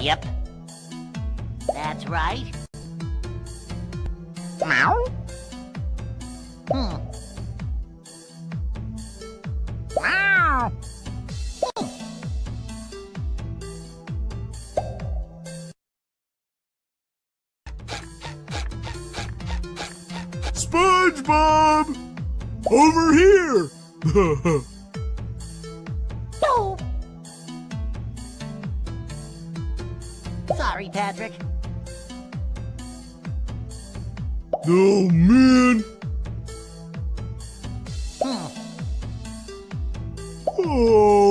Yep. That's right. Meow. Hmm. Meow. SpongeBob! Over here! Oh. Sorry, Patrick. Oh, man! Hmm. Oh!